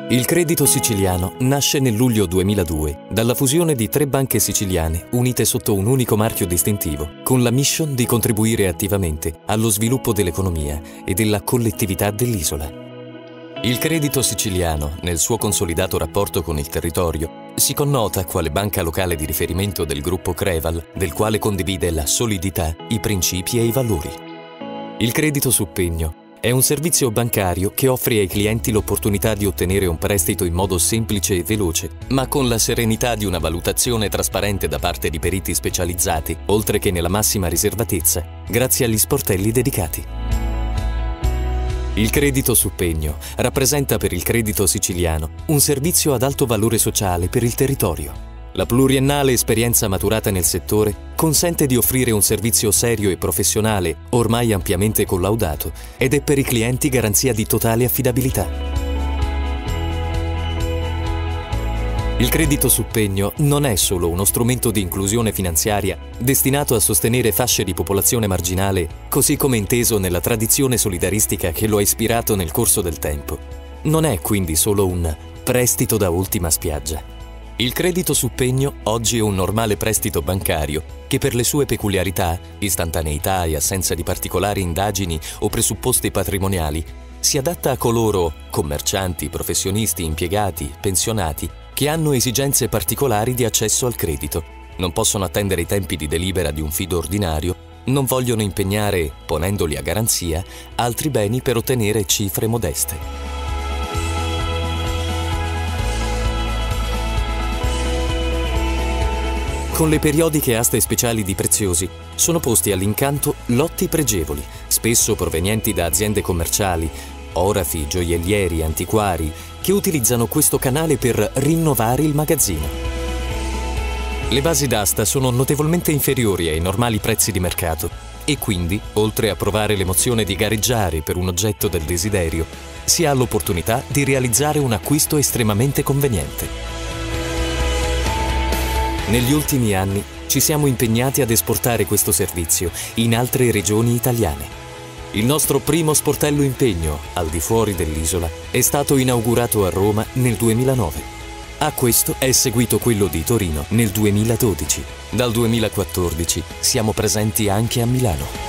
Il Credito Siciliano nasce nel luglio 2002 dalla fusione di 3 banche siciliane unite sotto un unico marchio distintivo, con la mission di contribuire attivamente allo sviluppo dell'economia e della collettività dell'isola. Il Credito Siciliano, nel suo consolidato rapporto con il territorio, si connota quale banca locale di riferimento del gruppo Creval, del quale condivide la solidità, i principi e i valori. Il credito su pegno è un servizio bancario che offre ai clienti l'opportunità di ottenere un prestito in modo semplice e veloce, ma con la serenità di una valutazione trasparente da parte di periti specializzati, oltre che nella massima riservatezza, grazie agli sportelli dedicati. Il credito su pegno rappresenta per il Credito Siciliano un servizio ad alto valore sociale per il territorio. La pluriennale esperienza maturata nel settore consente di offrire un servizio serio e professionale, ormai ampiamente collaudato, ed è per i clienti garanzia di totale affidabilità. Il credito su pegno non è solo uno strumento di inclusione finanziaria destinato a sostenere fasce di popolazione marginale, così come inteso nella tradizione solidaristica che lo ha ispirato nel corso del tempo. Non è quindi solo un prestito da ultima spiaggia. Il credito su pegno oggi è un normale prestito bancario che per le sue peculiarità, istantaneità e assenza di particolari indagini o presupposti patrimoniali, si adatta a coloro, commercianti, professionisti, impiegati, pensionati, che hanno esigenze particolari di accesso al credito, non possono attendere i tempi di delibera di un fido ordinario, non vogliono impegnare, ponendoli a garanzia, altri beni per ottenere cifre modeste. Con le periodiche aste speciali di preziosi sono posti all'incanto lotti pregevoli, spesso provenienti da aziende commerciali, orafi, gioiellieri, antiquari, che utilizzano questo canale per rinnovare il magazzino. Le basi d'asta sono notevolmente inferiori ai normali prezzi di mercato e quindi, oltre a provare l'emozione di gareggiare per un oggetto del desiderio, si ha l'opportunità di realizzare un acquisto estremamente conveniente. Negli ultimi anni ci siamo impegnati ad esportare questo servizio in altre regioni italiane. Il nostro primo sportello impegno, al di fuori dell'isola, è stato inaugurato a Roma nel 2009. A questo è seguito quello di Torino nel 2012. Dal 2014 siamo presenti anche a Milano.